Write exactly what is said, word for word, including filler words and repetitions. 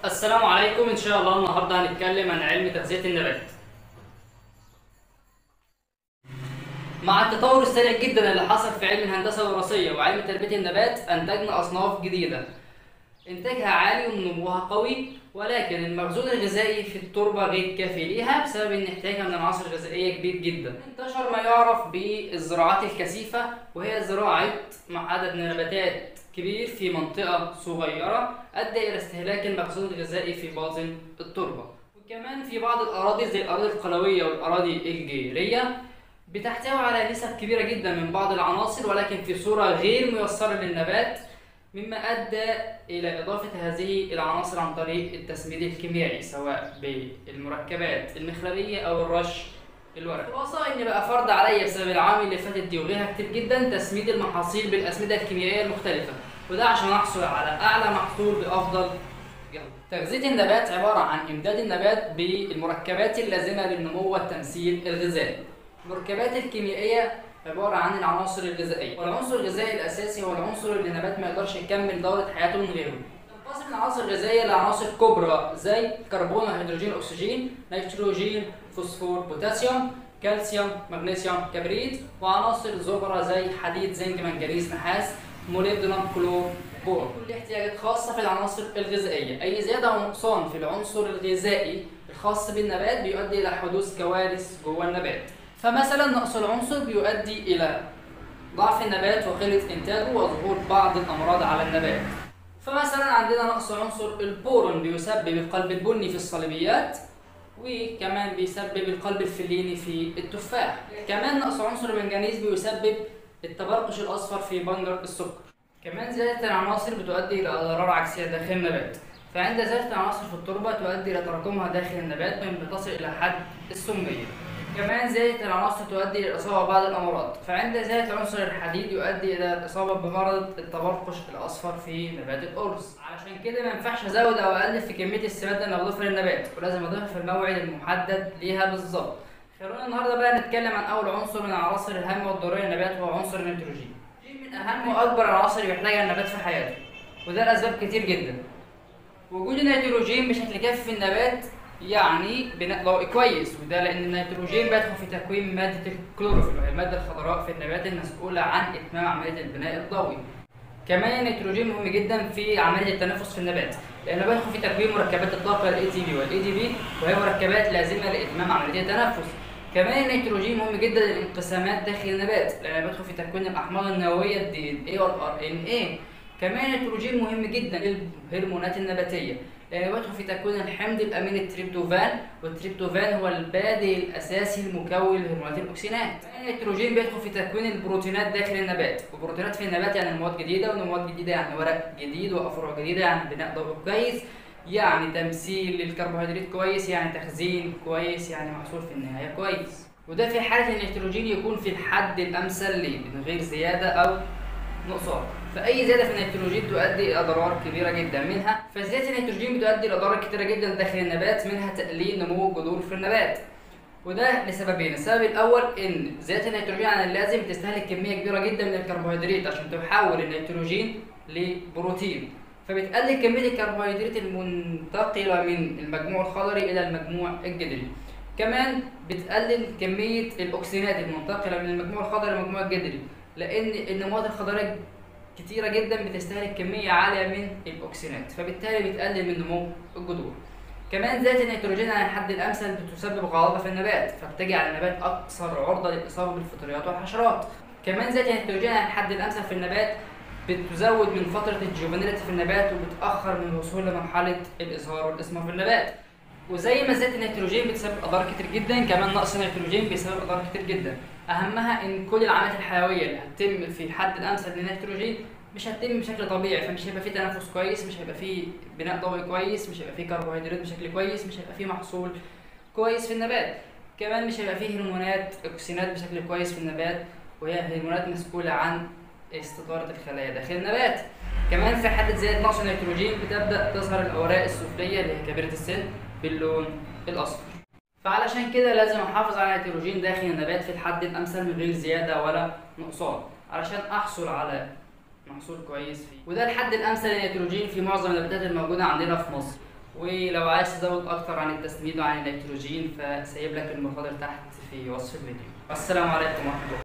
السلام عليكم. ان شاء الله النهارده هنتكلم عن علم تغذية النبات. مع التطور السريع جدا اللي حصل في علم الهندسة الوراثية وعلم تربية النبات انتجنا اصناف جديدة انتاجها عالي ونموها قوي، ولكن المخزون الغذائي في التربة غير كافي ليها بسبب ان احتياجها من العناصر الغذائية كبير جدا. انتشر ما يعرف بالزراعات الكثيفة، وهي زراعة مع عدد من النباتات كبير في منطقة صغيرة أدى إلى استهلاك المخزون الغذائي في باطن التربة. وكمان في بعض الأراضي زي الأراضي القلوية والأراضي الجيرية بتحتوي على نسب كبيرة جدا من بعض العناصر، ولكن في صورة غير ميسرة للنبات، مما أدى إلى إضافة هذه العناصر عن طريق التسميد الكيميائي سواء بالمركبات المخلبية أو الرش الورقي. الخلاصة إن بقى فرض عليا بسبب العوامل اللي فاتت دي وغيرها كتير جدا تسميد المحاصيل بالأسمدة الكيميائية المختلفة، وده عشان أحصل على أعلى محصول بأفضل جودة. تغذية النبات عبارة عن إمداد النبات بالمركبات اللازمة للنمو والتمثيل الغذائي. المركبات الكيميائية عبارة عن العناصر الغذائية، والعنصر الغذائي الأساسي هو العنصر اللي النبات ما يقدرش يكمل دورة حياته من غيره. تنقسم العناصر الغذائية لعناصر كبرى زي كربون وهيدروجين أكسجين، نيتروجين، فوسفور، بوتاسيوم، كالسيوم، مغنيسيوم، كبريت، وعناصر صغرى زي حديد، زنك، منجنيز، نحاس، موليبدينم، كلور، بور. كل احتياجات خاصة في العناصر الغذائية. أي زيادة أو نقصان في العنصر الغذائي الخاص بالنبات بيؤدي إلى حدوث كوارث جوه النبات. فمثلا نقص العنصر بيؤدي إلى ضعف النبات وقلة إنتاجه وظهور بعض الأمراض على النبات. فمثلا عندنا نقص عنصر البورون بيسبب القلب البني في الصليبيات، وكمان بيسبب القلب الفليني في التفاح. كمان نقص عنصر المنجنيز بيسبب التبرقش الأصفر في بنجر السكر. كمان زيادة العناصر بتؤدي إلى أضرار عكسية داخل النبات، فعند زيادة العناصر في التربة تؤدي إلى تراكمها داخل النبات مما تصل إلى حد السمية. كمان زيادة العناصر تؤدي إلى الإصابة ببعض الأمراض، فعند زيادة عنصر الحديد يؤدي إلى الإصابة بمرض التبرقش الأصفر في نبات الأرز. علشان كده ما ينفعش أزود أو أقلل في كمية السماد اللي بضيفها للنبات، ولازم أضيفها في الموعد المحدد ليها بالظبط. خلونا النهارده بقى نتكلم عن أول عنصر من العناصر الهامة والضرورية للنبات، وهو عنصر النيتروجين. من أهم وأكبر العناصر اللي بيحتاجها النبات في حياته، وده لأسباب كتير جدا. وجود النيتروجين بشكل كافي في النبات يعني بناء ضوئي كويس، وده لأن النيتروجين بيدخل في تكوين مادة الكلوروفيل، وهي المادة الخضراء في النبات المسؤولة عن إتمام عملية البناء الضوئي. كمان النيتروجين مهم جدا في عملية التنفس في النبات، لأنه بيدخل في تكوين مركبات الطاقة ال إيه تي بي وال إيه دي بي، وهي مركبات لازمة لإتمام عملية التنفس. كمان النيتروجين مهم جدا للانقسامات داخل النبات، لأنه بيدخل في تكوين الأحماض النووية ال دي إن إيه وال آر إن إيه. كمان النيتروجين مهم جدا للهرمونات النباتية، لأنه بيدخل في تكوين الحمض الأمين التريبتوفان، والتريبتوفان هو البادئ الأساسي المكون لهرمونات الأكسينات. كمان النيتروجين بيدخل في تكوين البروتينات داخل النبات، والبروتينات في النبات يعني مواد جديدة، ونموات جديدة يعني ورق جديد، وأفرع جديدة يعني بناء ضوئي كويس، يعني تمثيل للكربوهيدرات كويس، يعني تخزين كويس، يعني محصول في النهاية كويس. وده في حالة إن النيتروجين يكون في الحد الأمثل ليه من غير زيادة أو نقصان. فأي زيادة في النيتروجين تؤدي إلى أضرار كبيرة جدا، منها فزيادة النيتروجين بتؤدي إلى أضرار كتيرة جدا داخل النبات، منها تقليل نمو الجذور في النبات، وده لسببين. السبب الأول إن زيادة النيتروجين عن اللازم بتستهلك كمية كبيرة جدا من الكربوهيدرات عشان تحول النيتروجين لبروتين، فبتقلل كمية الكربوهيدرات المنتقلة من المجموع الخضري إلى المجموع الجذري. كمان بتقلل كمية الأكسينات المنتقلة من المجموع الخضري للمجموع الجذري، لأن النموات الخضرية كتيرة جدا بتستهلك كمية عالية من الأكسينات، فبالتالي بتقلل من نمو الجذور. كمان زيادة النيتروجين عن الحد الأمثل بتسبب غضابة في النبات، فبتجعل النبات أكثر عرضة للإصابة بالفطريات والحشرات. كمان زيادة النيتروجين عن الحد الأمثل في النبات بتزود من فترة الجوفينيليتي في النبات، وبتأخر من الوصول لمرحلة الإزهار والإثمار في النبات. وزي ما زيادة النيتروجين بتسبب أضرار كتير جدا، كمان نقص النيتروجين بيسبب أضرار كتير جدا، أهمها إن كل العمليات الحيوية اللي هتتم في الحد الأمثل للنيتروجين مش هتتم بشكل طبيعي، فمش هيبقى فيه تنفس كويس، مش هيبقى فيه بناء ضوئي كويس، مش هيبقى فيه كربوهيدرات بشكل كويس، مش هيبقى فيه محصول كويس في النبات. كمان مش هيبقى فيه هرمونات أكسينات بشكل كويس في النبات، وهي هرمونات مسؤولة عن استدارة الخلايا داخل النبات. كمان في حالة زيادة نقص النيتروجين بتبدأ تظهر الأوراق السفلية اللي هي كبيرة السن باللون الأصفر. فعلشان كده لازم أحافظ على النيتروجين داخل النبات في الحد الأمثل من غير زيادة ولا نقصان، علشان أحصل على محصول كويس فيه. وده الحد الأمثل للنيتروجين في معظم النباتات الموجودة عندنا في مصر. ولو عايز تزود اكتر عن التسميد وعن النيتروجين فسايب لك المصادر تحت في وصف الفيديو. السلام عليكم ورحمة الله.